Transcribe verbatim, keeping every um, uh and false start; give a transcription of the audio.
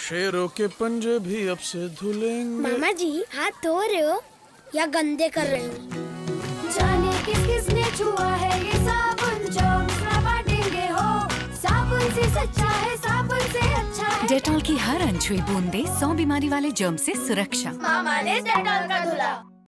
शेरों के पंजे भी अब से धुलेंगे। मामा जी हाथ धो रहे हो या गंदे कर रहे हो? जाने किस किसने छुआ है ये साबुन, जर्म्स ना बांटेंगे हो। साबुन से सच्चा है, साबुन से अच्छा है। डेटॉल की हर अनछुई बूंदे सौ बीमारी वाले जर्म से सुरक्षा। मामा ने डेटॉल का धुला।